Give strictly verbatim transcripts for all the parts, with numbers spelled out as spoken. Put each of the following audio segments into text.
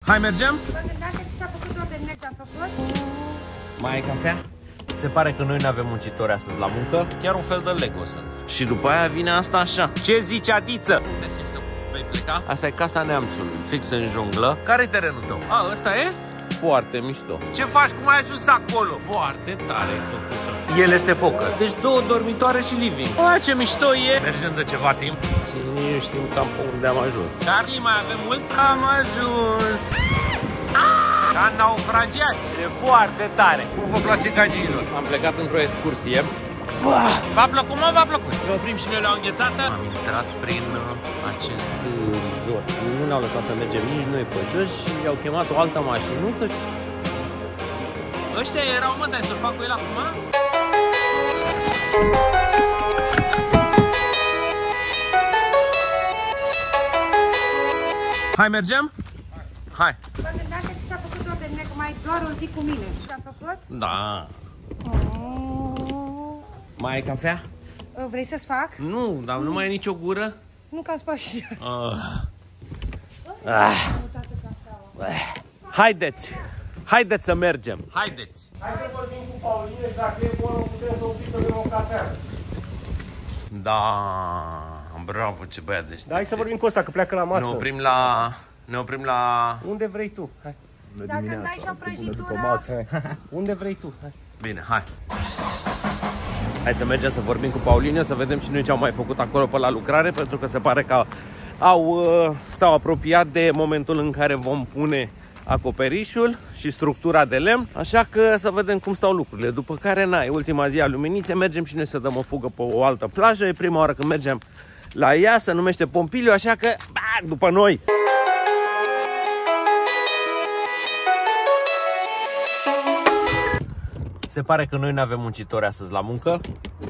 Hai, mergem? S-a făcut ordine, s-a făcut. Mai ai cafea? Se pare că noi nu avem muncitori astăzi la muncă. Chiar un fel de Lego sunt. Și după aia vine asta așa. Ce zici, Adiță? Te simți că vei pleca? Asta e casa neamțului, fix în junglă. Care-i terenul tău? A, ăsta e? Foarte mișto. Ce faci? Cum ai ajuns acolo? Foarte tare ai făcut-o. El este focă. Deci două dormitoare și living. O, ce mișto e! Mergem de ceva timp. Și nici știm cam pe unde am ajuns. Charlie, mai avem mult? Am ajuns! Ca naufragiați! E foarte tare! Cum vă place gagiilor? Am plecat într-o excursie. V-a plăcut, mă? V-a plăcut? Ne oprim și noi la o înghețată? Am intrat prin acest resort. Nu ne-au lăsat să mergem nici noi pe jos și i-au chemat o altă mașinuță. Ăștia erau, mă, te-ai surfat cu el acum? Hai, mergem? Hai! Vă gândeați că s-a făcut ordine, că mai doar o zi cu mine. S-a făcut? Da. Oh. Mai ai cafea? Vrei să-ți fac? Nu, dar nu mai ai nicio gură? Nu, că am spus și eu. Ah. Ah. Haideți! Haideți să mergem! Haideți! Hai să vorbim cu Pauline, dacă e bună, putem să opriți să bem o cafea. Da, bravo, ce băiat de știi. Da, hai să vorbim cu ăsta, că pleacă la masă. Ne oprim la... Ne oprim la... Unde vrei tu? Hai. Dacă îmi dai și o prăjitură... Unde vrei tu? Hai. Bine, hai. Hai să mergem să vorbim cu Pauline, să vedem și noi ce au mai făcut acolo pe la lucrare, pentru că se pare că au, s-au apropiat de momentul în care vom pune acoperișul și structura de lemn, așa că să vedem cum stau lucrurile. După care, na, e ultima zi a luminiței, mergem și noi să dăm o fugă pe o altă plajă. E prima oară când mergem la ea, se numește Pompiliu, așa că, ba, după noi! Se pare că noi nu avem muncitori astăzi la muncă,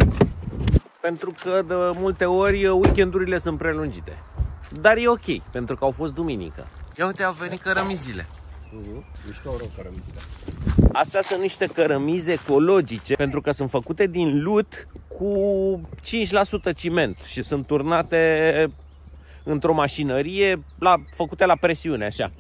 pentru că de multe ori weekendurile sunt prelungite. Dar e ok, pentru că au fost duminică. Ia uite, au venit cărămizile. Mișto rău cărămizile astea. Astea sunt niște cărămizi ecologice, pentru că sunt făcute din lut cu cinci la sută ciment și sunt turnate într-o mașinărie la, făcute la presiune, așa.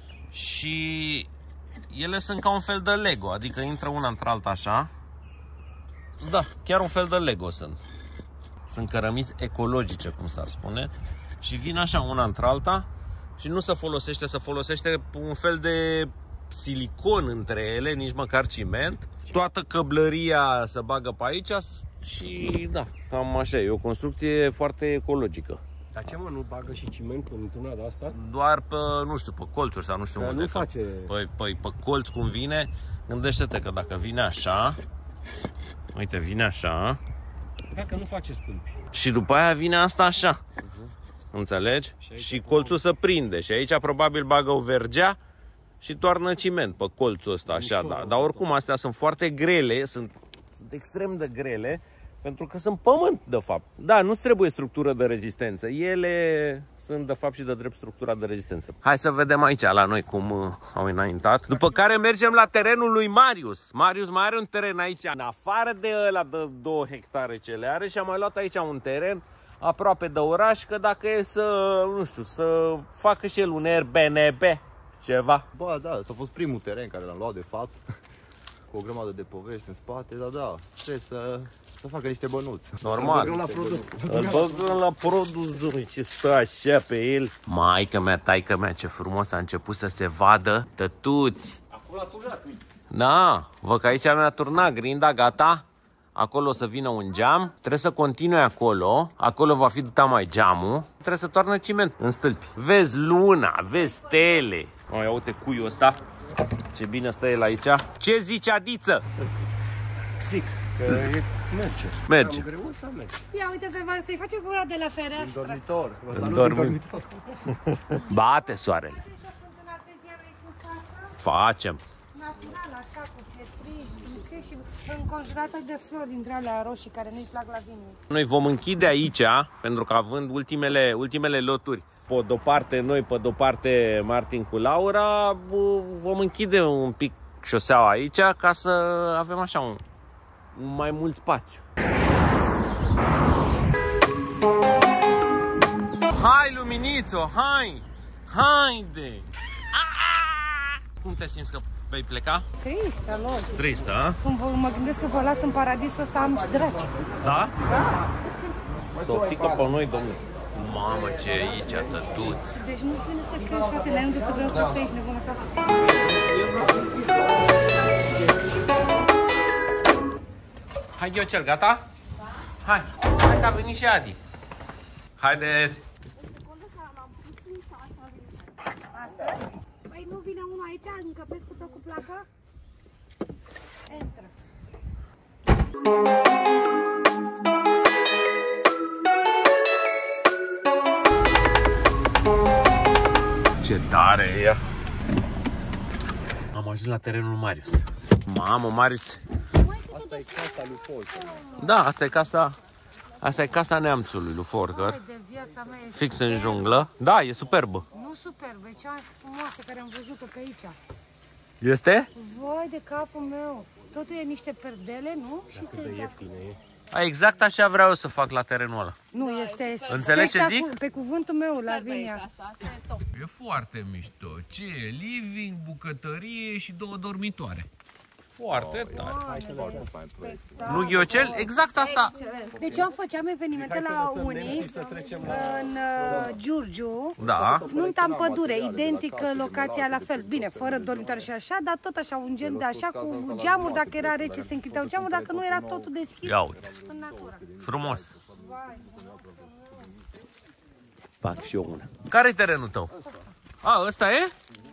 Și ele sunt ca un fel de Lego, adică intră una între alta așa. Da, chiar un fel de Lego sunt. Sunt cărămizi ecologice, cum s-ar spune. Și vin așa una între alta și nu se folosește, se folosește un fel de silicon între ele, nici măcar ciment. Toată căblăria se bagă pe aici și da, cam așa, e o construcție foarte ecologică. Dar ce, mă, nu bagă și ciment într-una de asta? Doar pe, nu știu, pe colțuri sau nu știu Dar unde. nu face... Păi, păi, pe colț cum vine, gândește-te că dacă vine așa, uite, vine așa. Dacă nu face stâlpi. Și după aia vine asta așa. Uh-huh. Înțelegi? Și, și colțul se prinde și aici probabil bagă o vergea și toarnă ciment pe colțul ăsta așa, da. Dar oricum astea sunt foarte grele, sunt, sunt extrem de grele, pentru că sunt pământ de fapt. Da, nu-ți trebuie structură de rezistență. Ele sunt de fapt și de drept structura de rezistență. Hai să vedem aici la noi cum uh, au înaintat. După care mergem la terenul lui Marius. Marius mai are un teren aici, în afară de ăla de două hectare ce le are, și am mai luat aici un teren aproape de oraș, că dacă e să, nu știu, să facă și el un Airbnb, ceva. Bă, da, ăsta a fost primul teren care l-am luat de fapt, cu o grămadă de povești în spate, dar da, trebuie să, să facă niște bănuți. Normal. Îl băgăm la produs. Îl băgăm la produs, domnule, ce stă așa pe el. Maică mea, taică mea, ce frumos a început să se vadă tătuți. Acolo a turnat. Da, văd că aici mi-a turnat grinda, gata. Acolo o să vină un geam, trebuie să continue acolo, acolo va fi duta mai geamul, trebuie să toarnă ciment în stâlpi. Vezi luna, vezi stele. O, ia uite cuiul ăsta, ce bine stă el aici. Ce zici, Adiță? Zic că e, merge. Merge. Am greu să merge. Ia uite pe val, să-i face gura de la fereastră. Dormitor. În dormitor. Bate soarele. Facem. Natural, așa, cu pietriș, și înconjurată de flori dintre alea roșii care nu-i plac la vine. Noi vom închide aici, pentru că având ultimele, ultimele loturi, pe de-o parte noi, pe de-o parte Martin cu Laura, vom închide un pic șoseaua aici ca să avem așa un, un mai mult spațiu. Hai, Luminițo, hai! Haide! Aaaa! Cum te simți că vei pleca? Tristă, logic. Tristă, a? Când mă gândesc că vă las în paradisul ăsta, am și dragi. Da? Da. Softică pe noi, domnule. Mamă, ce e aici, tătuț. Deci nu-ți vine să crezi, frate, n-ai unde să vreau să aici, nebună ca... Hai, Ghiocel, gata? Hai, hai că a venit și Adi. Haideți! Astăzi? Păi nu vine unul aici, încăpesc cu tot cu placă? Intră. Ce tare e ea! Am ajuns la terenul lui Marius. Mamă, Marius! Asta e casa lui Folker. Da, asta e casa... Asta e casa neamțului lui Folker. Hai de viața mea, e Fix superbă. în junglă. Da, e superbă. Nu superbă, e cea mai frumoasă care am văzut-o pe aici. Este? Vai de capul meu! Totul e niște perdele, nu? Și se... A, exact așa vreau eu să fac la terenul ăla. Nu, este Înțelegi ce zic? Pe cuvântul meu, Lavinia. E foarte mișto. Ce e? Living, bucătărie și două dormitoare. Foarte tare. Nu, Ghiocel? Exact asta. Deci eu făceam evenimente la unii în uh, Giurgiu, Da. nunta în pădure, identică, locația la fel. Bine, fără dormitoare și așa, dar tot așa, un gen de așa, cu geamuri, dacă era rece se închideau geamuri, dacă nu era totul deschis Ia uite. în natură. Frumos. Fac și eu una. Care-i terenul tău? A, ăsta e?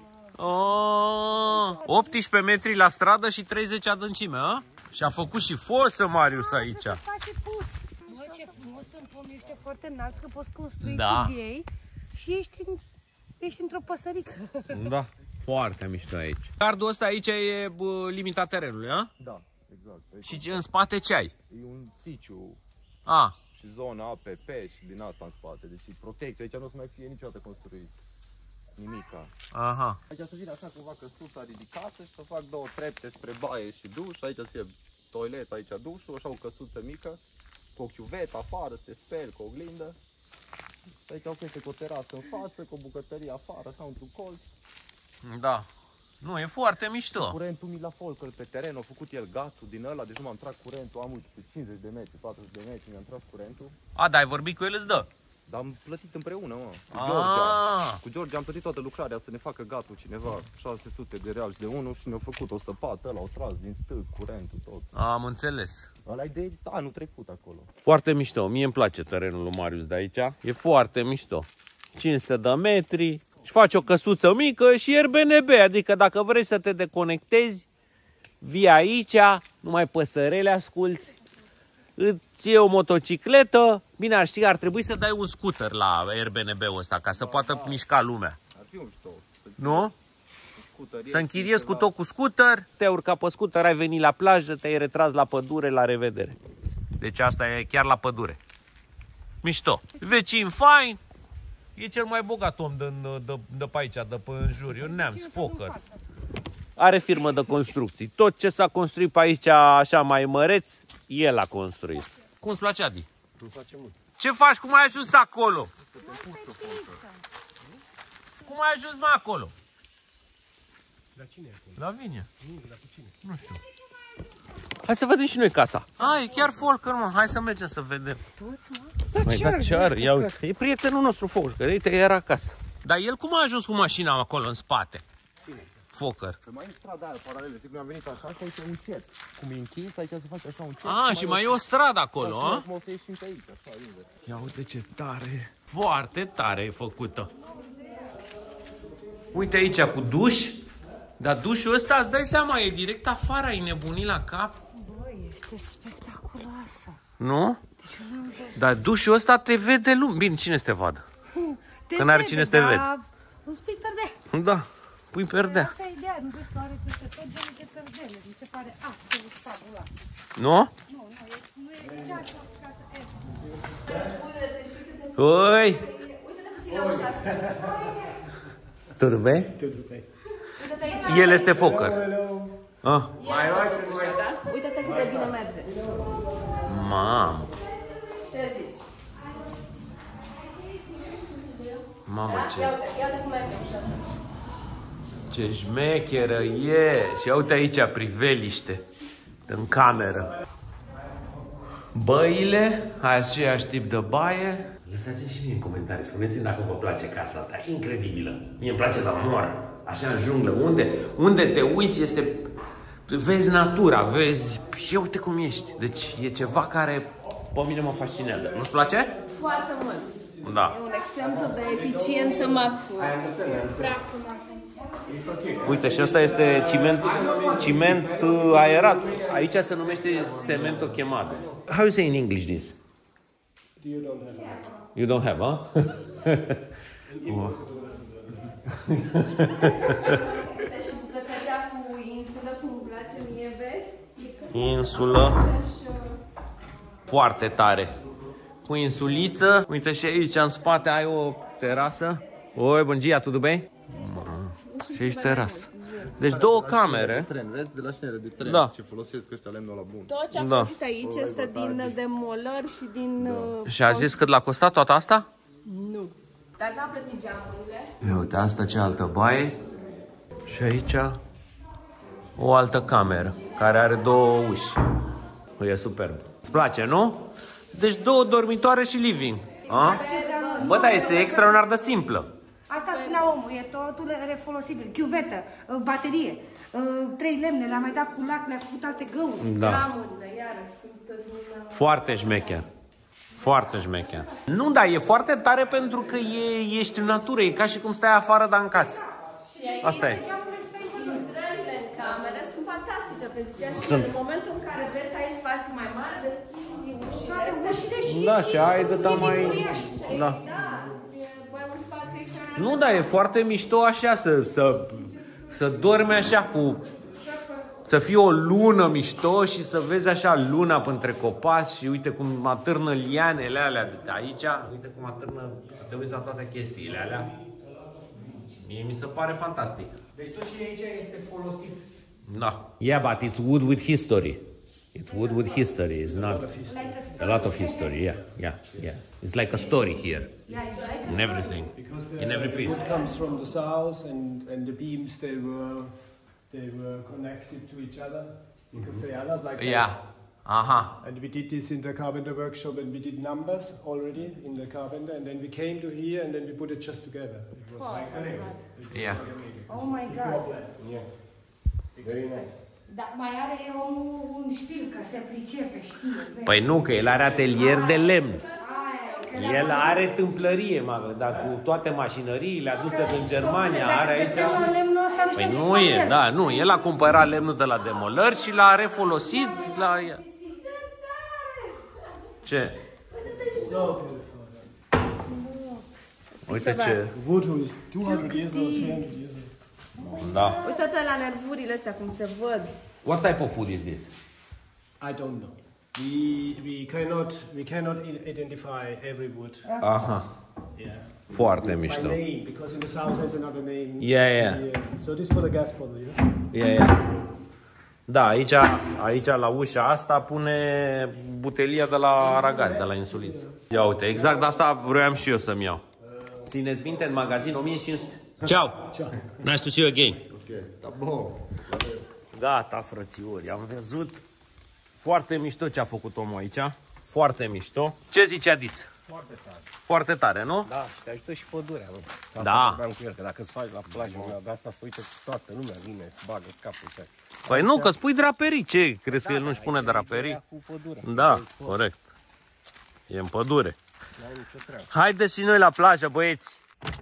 Oh, optsprezece metri la stradă și treizeci adâncime, a? Și a făcut și fosă Marius aici. Face puț. Bă, ce frumos sunt pomii ăștia foarte înalți, că poți construi Da. sub ei și ești, în, ești într-o păsărică. Da, foarte mișto aici. Gardul ăsta aici e bă, limita terenului, a? Da, exact. Deci Și în spate ce ai? e un siciu A, și zona A P P și din asta în spate. Deci e protecție. Aici nu o să mai fie niciodată construit nimica. aha. Aici să vin așa cumva căsuța ridicată și să fac două trepte spre baie și duș. Aici să fie toilet, aici dușul, așa o căsuță mică, cu o chiuvetă afară, să te speli, cu o oglindă. Aici o chestie cu o terasă în față, cu o bucătărie afară, așa într-un colț. Da. Nu, e foarte mișto. Curentul mi la Folker pe teren, a făcut el gatul din ăla, deci nu m-am tras curentul, am uite, cincizeci de metri, patruzeci de metri, mi-am tras curentul. A, dar ai vorbit cu el, îți dă. Dar am plătit împreună, mă, cu Ah. Georgia. Cu Georgia am plătit toată lucrarea să ne facă gatul cineva, șase sute de reali de unul și ne-a făcut o săpată, ăla, au tras din stâlp, curentul, tot. Am înțeles. Ăla e de anul trecut acolo. Foarte mișto. Mie îmi place terenul lui Marius de aici. E foarte mișto. cinci sute de metri. Și faci o căsuță mică și e R B N B. Adică dacă vrei să te deconectezi, vii aici, numai păsărele asculți. Îți iei o motocicletă. Bine, ar ști că ar trebui să dai un scooter la R B N B-ul ăsta, ca să poată mișca lumea. Ar fi un mișto. Nu? Să închiriezi cu tot cu scooter, te-ai urcat pe scooter, ai venit la plajă, te-ai retras la pădure, la revedere. Deci asta e chiar la pădure. Mișto. Vecin fain. E cel mai bogat om de, de, de pe aici, de pe în jur. E un neamț, Folker. Are firmă de construcții. Tot ce s-a construit pe aici așa mai măreț, el a construit. Cum-ți place, Adi? Îmi place mult. Ce faci? Cum ai ajuns acolo? Cum ai ajuns mai acolo? La cine e acolo? La Vinia. Nu, la cu cine? Nu știu. Hai să vedem și noi casa. A, e chiar Folker, mă. Hai să mergem să vedem. Toți, mă? Mai da ce are? Ia uite. E prietenul nostru Folker. Uite, era acasă. Dar el cum a ajuns cu mașina acolo în spate? Folker. Că mai e strada aia paralelă, zic, mi-am venit așa și aici e un cer. Cum e închis, aici se face așa un cer. A, și mai e o stradă acolo, a? Mă să ieșim pe aici, așa, invers. Ia uite ce tare e. Foarte tare e făcută. Uite aici cu duș. Dar dușul ăsta, îți dai seama, e direct afară, ai nebunit la cap. Băi, este spectaculoasă. Nu? Deci eu n-am văzut. Dar dușul ăsta te vede lume. Bine, cine să te vadă? Te Că n-are vede, cine să te dar vede. îți pui perdea. Da, pui perdea. Asta e ideea, nu vezi că are peste tot genul de perdele. Mi se pare absolut fabuloasă. Nu? Nu, nu, e, nu e nici așa casă. E. Oi! Tudo bem? Tudo bem. El este Folker. Ah. Uite-te cât de bine merge. Mamă. Ce zici? Mamă, ce... Ia uite, ia uite cum merge ușa. Ce șmecheră e! Și uite aici priveliște în cameră. Băile, aceeași tip de baie. Lăsați-mi și mie în comentarii, spuneți-mi dacă vă place casa asta, incredibilă. Mie îmi place la moară, așa în junglă, unde, unde te uiți este... Vezi natura, vezi... Și uite cum ești. Deci e ceva care pe mine mă fascinează. Nu-ți place? Foarte mult. Da. E un exemplu de eficiență maximă. Uite, și asta este ciment, ciment aerat. Aici se numește cemento chemado. How you say in English this? You don't have. You don't have, huh? Și bucătăria cu insulă, cum îmi place mie, vezi? Insulă. Foarte tare. Cu insuliță. Uite și aici în spate ai o terasă. Oi, bun dia, tudo bem? Și aici terasă. Deci două camere. Tren, vezi, de la șinele de tren, Da. ce folosesc ăștia lemnul la bun. Tot ce a Da. făcut aici este din demolări și din... uh, Și a zis cât l-a costat toată asta? Nu. Dar n-a plătit geamurile. Ia uite, asta ce altă baie. Și aici o altă cameră care are două uși. E superb. Îți place, nu? Deci două dormitoare și living. A? Bă, da, este extraordinar de simplă. Asta spunea omul, e totul refolosibil. Chiuvetă, baterie, trei lemne, le-a mai dat cu lac, le-a făcut alte găuri. Da. Geamurile, iarăși, sunt din... Foarte șmecher. Foarte șmecher. Nu, da, e foarte tare pentru că e, ești în natură, e ca și cum stai afară, dar în casă. Asta e. Intrările în camere sunt fantastice, pentru că și în momentul în care vrei să ai spațiu mai mare, deschizi ușile și Da, și ai de mai... Da. Nu, da, e foarte mișto așa să, să, să dormi așa cu... Să fie o lună mișto și să vezi așa luna printre copaci și uite cum atârnă lianele alea de aici. Uite cum atârnă, să te uiți la toate chestiile alea. Mie mi se pare fantastic. Deci tot ce e aici este folosit. Da. Yeah, but it's wood with history. It's wood with history. It's not a lot of history. Yeah, yeah, yeah. It's like a story here. In everything. In every piece. Wood comes from the south, and and the beams they were they were connected to each other because they are not like that. Yeah. Aha. And we did this in the carpenter workshop, and we did numbers already in the carpenter, and then we came to here, and then we put it just together. It was like amazing. Yeah. Oh my God. Yeah. Very nice. Dar mai are omul un șpil, că se pricepe, știe. Păi nu, că el are atelier de lemn. Aia, că El are tâmplărie, mă, dar cu toate mașinăriile aduse din Germania, are aici... Dacă lemnul ăsta nu Păi știu nu e, da, nu, el a cumpărat lemnul de la demolări și l-a refolosit la... Ce? Uite ce... Wood is two hundred years old, three hundred years old. Da. Uite-te la nervurile astea, cum se văd. What type of food is this? I don't know. We we cannot we cannot i- identify every wood. Aha, Yeah. foarte By mișto. name, because in the south there's another name. Yeah, yeah. So this for the gas bottle, yeah. Ia, ia. Da, aici, aici la ușa asta pune butelia de la Aragaz, de la insuliță. Ia uite, exact de asta vroiam și eu să-mi iau. Țineți minte, în magazin o mie cinci sute. Ciao! Nice to see you again. Ok, tá bom. Gata, frățiori, am văzut foarte mișto ce a făcut omul aici. Foarte mișto. Ce zice Adiț? Foarte tare. Foarte tare, nu? Da, și te ajută și pădurea, mă. Asta Da. vorbeam cu el, că dacă îți faci la plajă una de asta, să uite toată lumea vine, bagă capul pe. Păi nu, că spui draperii. Ce? Crezi că el nu-și pune draperii? Cu pădurea. Da, corect. E în pădure. N-ai nicio treabă. Haideți și noi la plajă, băieți!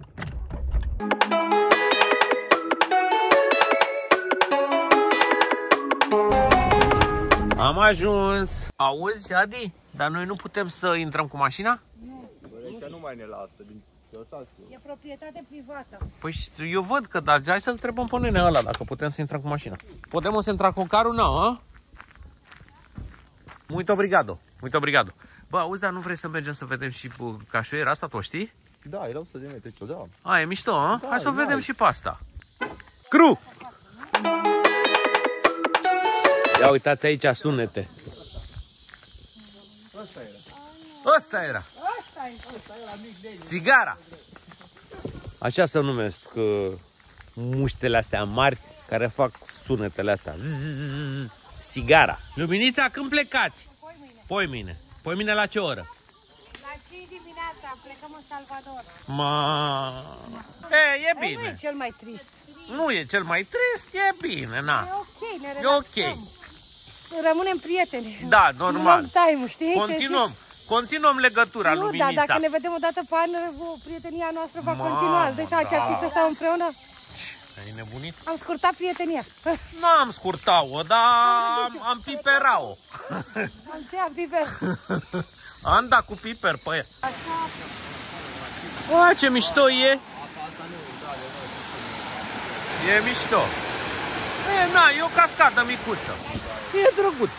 Am ajuns! Auzi, Adi? Dar noi nu putem să intrăm cu mașina? Aici nu mai ne lasă, din E proprietate privată. Păi eu văd că, dar hai să-l întrebăm pe nenea ăla dacă putem să intrăm cu mașina. Putem să intrăm cu carul? Nu, a? Muito obrigado, muito obrigado. Bă, auzi, dar nu vrei să mergem să vedem și cașuiera asta, tu o știi? Da, erau să de metri, da. A, e mișto, a? Hai să o vedem și pe asta. Cru! Ia uitați aici sunete. Ăsta era. Ăsta era. Sigara. Așa se numesc uh, muștele astea mari care fac sunetele astea. Zzz, sigara. Luminița, când plecați? Poi mâine. Poi mâine. Poi mâine la ce oră? La cinci dimineața plecăm în Salvador. Ma... E, e Ei, nu bine. e cel mai trist. Nu e cel mai trist, e bine, na. E ok, ne E relaxăm. ok. Rămânem prieteni. Da, normal. Nu time, știi? Continuăm. Continuăm legătura, Nu, Luminița. dar dacă ne vedem o dată pe an, prietenia noastră va Mamă, continua. Îți dai seama ce ar fi da. să stau împreună? Ai nebunit? Am scurtat prietenia. Nu am scurtat-o, dar am, am piperat-o. Am ce am piper. Am dat cu piper pe ea. O, ce mișto e. E mișto. E, na, e o cascadă micuță. E drăguță.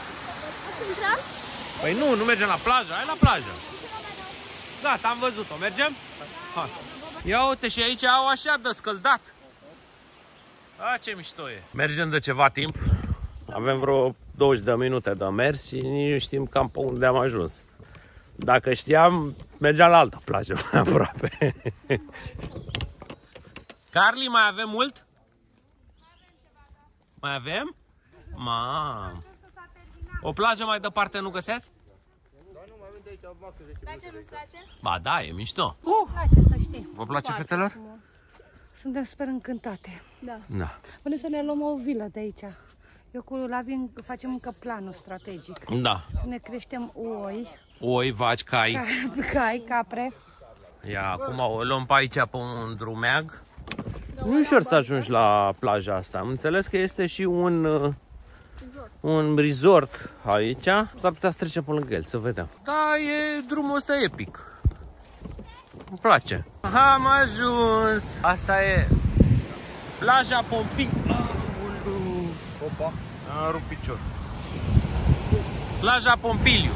Păi nu, nu mergem la plajă, hai la plajă. Gata, am văzut-o, mergem? Hai. Ia uite, și aici au așa de scăldat. A, ce mișto e. Mergem de ceva timp. Avem vreo douăzeci de minute de mers și nici nu știm cam pe unde am ajuns. Dacă știam, mergeam la altă plajă mai aproape. Carly, mai avem mult? Mai avem? Mam. O plajă mai departe nu găseați? Place, nu-ți place? Ba da, e mișto. Uh. Place să știi. Vă place, fetelor? Suntem super încântate. Da. Da. Până să ne luăm o vilă de aici. Eu cu Lavin facem încă planul strategic. Da. Ne creștem oi, Oi, vaci, cai. ca- cai, capre. Ia, acum o luăm pe aici pe un drumeag. Nu e ușor să ajungi la plaja asta. Am înțeles că este și un, uh, un resort aici. S-ar putea să trecem pe lângă el, să vedem. Da, e drumul ăsta epic. Îmi place. Am ajuns. Asta e plaja Pompiliu. Opa. Am rupt picior. Plaja Pompiliu.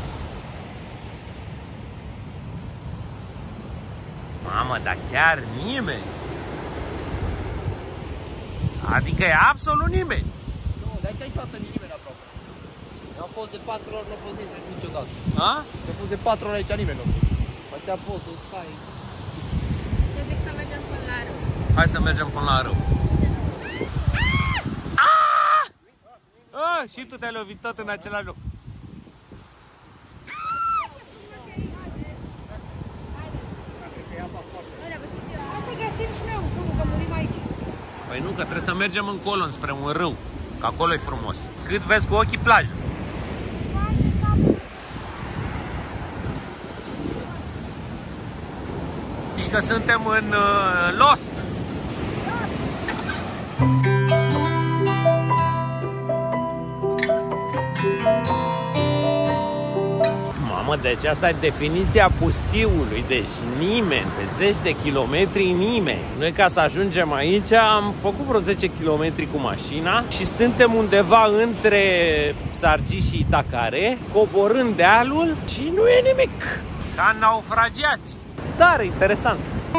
Mamă, dar chiar nimeni. Adică e absolut nimeni. Nu, de aici niciodată nimeni aproape. Eu am fost de patru ori, nu a fost nimeni niciodată. A? Eu am fost de patru ori aici, nimeni nu. Poate a fost, o stai. Eu zic să mergem până la râu. Hai să mergem până la râu. Ah, și tu te-ai lovit tot în același loc. Hai să găsim și noi un punct, că murim aici. Păi nu, că trebuie să mergem încolo, spre un râu. Că acolo e frumos. Cât vezi cu ochii plajă. Zici că suntem în uh, Lost. Mamă, deci asta e definiția pustiului. Deci nimeni, pe zeci de kilometri nimeni. Noi ca să ajungem aici am făcut vreo zece kilometri cu mașina și suntem undeva între Sargi și Itacare, coborând dealul și nu e nimic. Ca naufragiații. Tare interesant.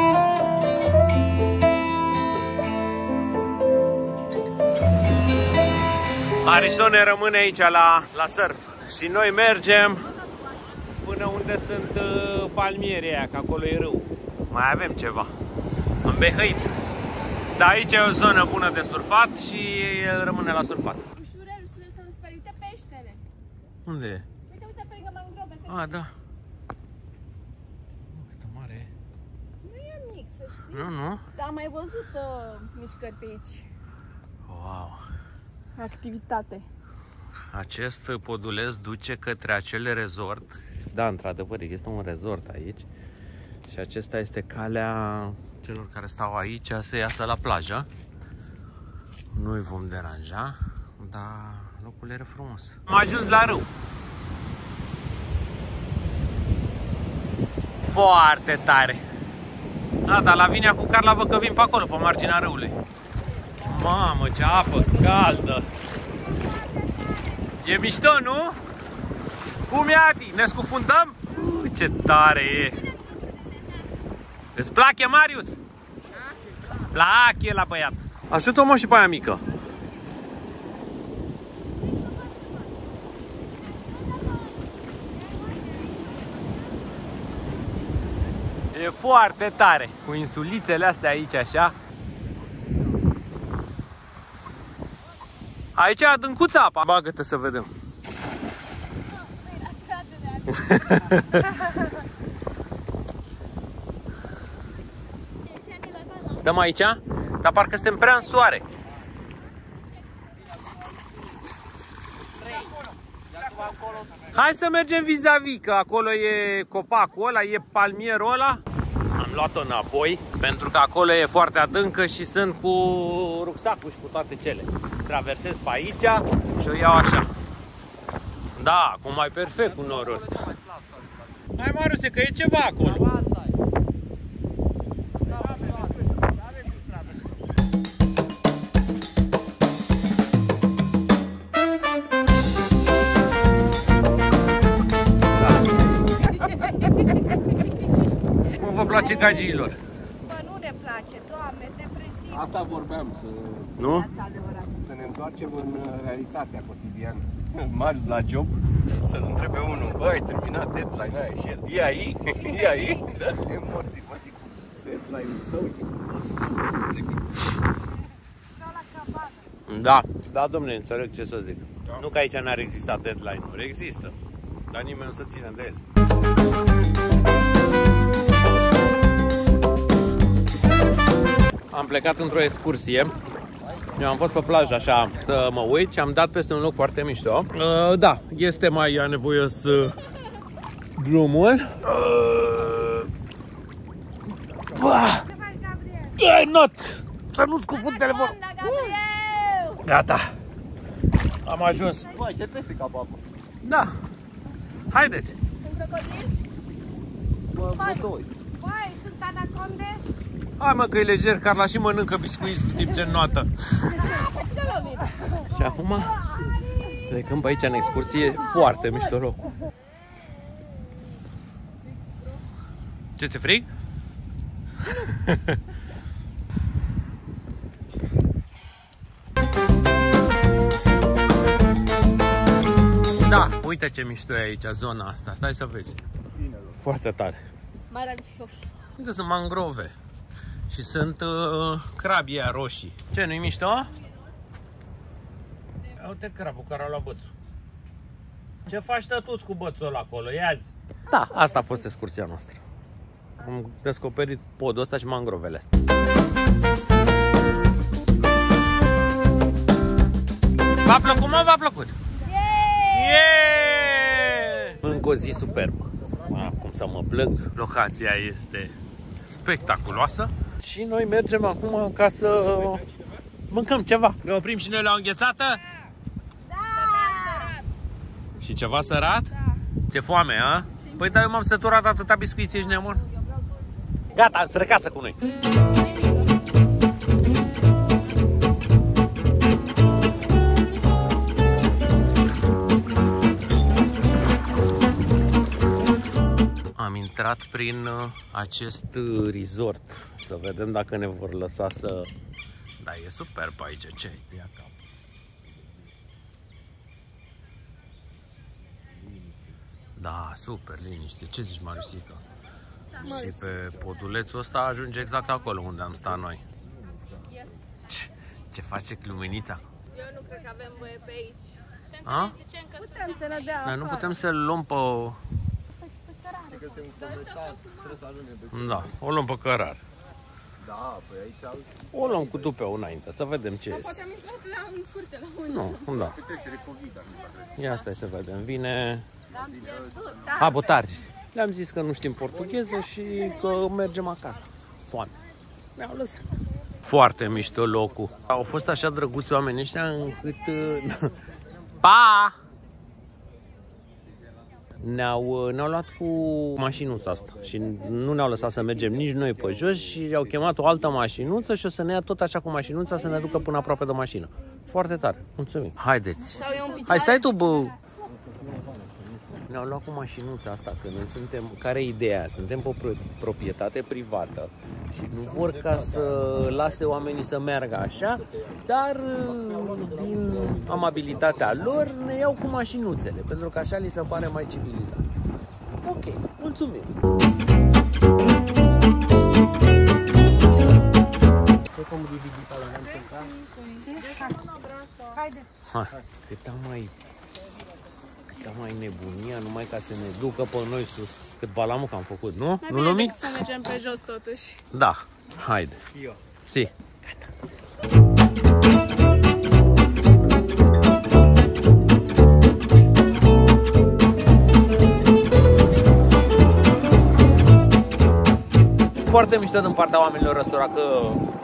Arisone rămâne aici la, la surf și noi mergem până unde sunt uh, palmierii aia, că acolo e râu. Mai avem ceva. Am behăit. Dar aici e o zonă bună de surfat și el rămâne la surfat. Ușurel, ușurel să nu speri. Uite peștele. Unde e? Uite, uite pe lângă mangrove. Se Ah, duce. da. Câtă mare e. Nu e mic, să știi. Nu, nu? Dar am mai văzut uh, mișcări pe aici. Wow. Activitate. Acest poduleț duce către acel resort. Da, într-adevăr, este un resort aici. Și acesta este calea celor care stau aici să iasă la plajă. Nu-i vom deranja, dar locul era frumos. Am ajuns la râu. Foarte tare. Da, dar la Vinea cu Carla văd că vin pe acolo, pe marginea râului. Mamă, ce apă caldă! E mișto, nu? Cum e, Adi? Ne scufundăm? Uh, ce tare e! Îți place, Marius? Plache la băiat. Ajută-mă și pe aia mică. E foarte tare. Cu insulițele astea aici, așa. Aici e adâncuța apa. Bagă-te să vedem. Stăm aici, dar parcă suntem prea în soare. Hai să mergem vis-a-vis, că acolo e copacul ăla, e palmierul ăla. Am luat-o înapoi, pentru că acolo e foarte adâncă și sunt cu rucsacul și cu toate cele. Traversez pe aici și o iau așa. Da, acum mai perfect cu norul ăsta. Hai, Maruse, că e ceva acolo. Cum vă place gagiilor? Bă, nu ne place, Doamne, depresiv. Asta vorbeam, să, Nu? să ne întoarcem în realitatea cotidiană. Marți la job, să-l întrebe unul, bă, ai terminat deadline-ul aia și el, e aici, e aici, dă-te morții, mă, cu deadline-ul tău. Da, da, domnule, înțeleg ce să zic. Da. Nu că aici n-ar exista deadline-uri, există, dar nimeni nu se ține de ele. Am plecat într-o excursie. Eu am fost pe plajă așa să mă uit și am dat peste un loc foarte mișto. Uh, da, este mai anevoios uh, drumul. Uh, bah! Ai, not! Să nu-ți cufund telefonul! Gata! Am ajuns! Băi, ce peste capul apă? Da! Haideți! Sunt crocodili? Bă, doi. Băi, sunt anaconde? Hai mă că e lejer, Carla și mănâncă biscuiți în timp ce înnoată. Și acum plecăm pe aici în excursie, foarte mișto loc. Ce ți-e frig? Da, uite ce mișto e aici, zona asta, stai să vezi. Foarte tare. Maravillos. Uite, sunt mangrove. Și sunt uh, crabii aia roșii. Ce, nu-i mișto? Ia uite crabul care a luat bățul. Ce faci tătuți cu bățul ăla acolo? Ia-zi! Da, asta a fost excursia noastră. Am descoperit podul ăsta și mangrovele astea. V-a plăcut, mă? V-a plăcut? Yeah! Yeah! Încă o zi superbă. Acum să mă plâng. Locația este spectaculoasă. Și noi mergem acum ca să mâncăm ceva. Ne oprim și noi la o înghețată? Da! Și ceva sărat? Da. Ți-e foame, a? Păi da, eu m-am săturat atâta biscuiți, ești nebun? Gata, spre casă cu noi. Am intrat prin acest resort. Să vedem dacă ne vor lăsa să... Da, e superb aici, ce ai? Ia cap. Da, super liniște. Ce zici, Mariusica? Da. Și pe podulețul ăsta ajunge exact acolo unde am stat noi. Yes. Ce, ce face luminița? Eu nu cred că avem voie pe aici. A? Putem să ne dea Dar nu putem să luăm pe... Da, o luăm pe cărar. Da, păi aici... O luăm cu tupeu înainte, să vedem ce este. Poate am intrat la un curte la unul. Nu, da. Ia stai să vedem. Vine... Abotargi. Le-am zis că nu știm portugheză și că mergem acasă. Foame. Mi-au lăsat. Foarte mișto locul. Au fost așa drăguți oamenii ăștia încât... Pa! Ne-au ne-au luat cu mașinuța asta și nu ne-au lăsat să mergem nici noi pe jos și au chemat o altă mașinuță și o să ne ia tot așa cu mașinuța să ne ducă până aproape de mașină. Foarte tare. Mulțumim. Haideți. Hai, stai tu, bă. Ne-au luat cu mașinuța asta, că noi suntem, care e ideea? Suntem pe proprietate privată și nu vor ca să lase oamenii să meargă așa, dar din amabilitatea lor ne iau cu mașinuțele, pentru că așa li se pare mai civilizat. Ok, mulțumim! come dividita la neamț. Haide. Ha, cât am mai... Cât am mai nebunia, numai ca să ne ducă pe noi sus. Cât balamuc am făcut, nu? Mai Nu, bine Lumi? decât să mergem pe jos totuși. Da, haide. Eu. Si. Foarte mișto din partea oamenilor ăstora că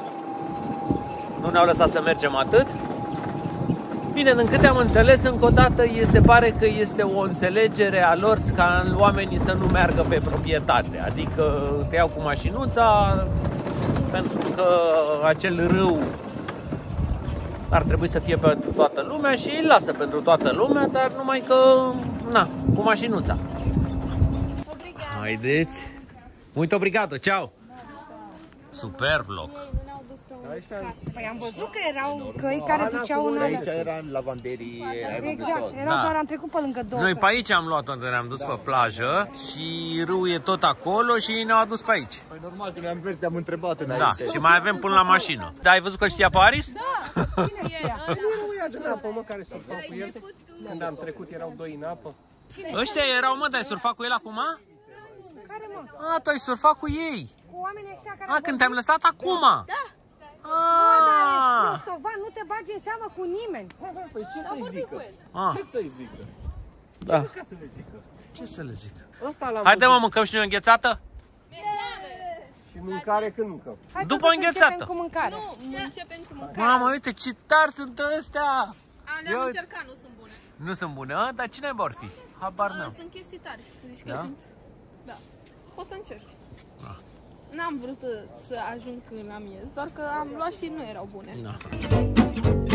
nu ne-au lăsat să mergem atât. Bine, din câte am înțeles, încă o dată, se pare că este o înțelegere a lor ca oamenii să nu meargă pe proprietate. Adică te iau cu mașinuța, pentru că acel râu ar trebui să fie pentru toată lumea și îi lasă pentru toată lumea, dar numai că, na, cu mașinuța. Obrigado. Haideți! Muito obrigado, ciao! Superb loc! Păi am văzut că erau căi care duceau în alea. Aici era lavanderii. Exact, erau Da. doar, am trecut pe lângă două. Noi pe aici am luat-o unde ne-am dus pe plajă și râul e tot acolo și ei ne-au adus pe aici. Păi normal că ne-am mers, te-am întrebat înainte. Da, și mai avem până la mașină. Da, ai văzut că știa Paris? Da. Ăia din apă, mă, care surfau cu el. Când am trecut erau doi în apă. Ăștia erau, mă, dar ai surfat cu el acum? Care, mă? A, tu ai surfat cu ei. Cu oamenii ăștia care... A, când te-am lăsat acum. Da. Ah. Stovan, nu te bagi în seamă cu nimeni. Păi ce să-i zică? Ah. Ce să-i zică? Da. Ca să le zică. Ce să le zic? Ăsta l-am Haide, mă, văzut. mâncăm și noi o înghețată? Și mâncare când mâncăm. Hai După totuși să înghețată. începem cu mâncare. Nu, începem cu mâncare. Mamă, uite ce tari sunt ăstea. A, le-am Eu- încercat, nu sunt bune. Nu sunt bune, a? Dar cine vor fi? Habar A, n-am. sunt chestii tari. Zici că Da? sunt... Da. Poți să încerci. N-am vrut să, să ajung la miez, doar că am luat și nu erau bune. Da.